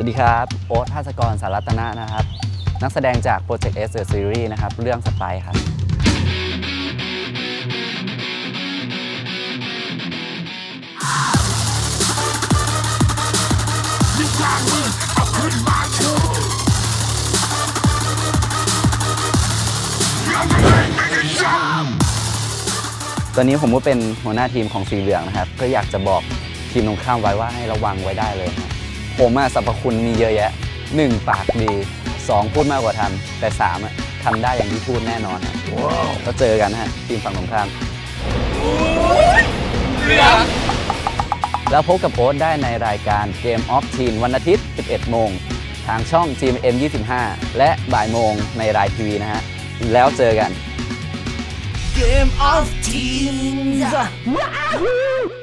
วัสดีครับโอ๊ต ภาสกร สารัตนะนะครับนักแสดงจาก Project S The Series นะครับเรื่องสไปร์ครับตอนนี้ผมก็เป็นหัวหน้าทีมของสีเหลืองนะครับก็อยากจะบอกทีมตรงข้ามไว้ว่าให้ระวังไว้ได้เลยนะผมสรรพคุณมีเยอะแยะ1 ปากดี2 พูดมากกว่าทำแต่3ทำได้อย่างที่พูดแน่นอนนะก็เจอกันฮะทีมฝั่งตรงข้ามแล้วพบกับโอ๊ตได้ในรายการ Game of Teen วันอาทิตย์ 11 โมงทางช่อง GMM 25 และบ่ายโมงในรายทีวีนะฮะแล้วเจอกัน Game of Teens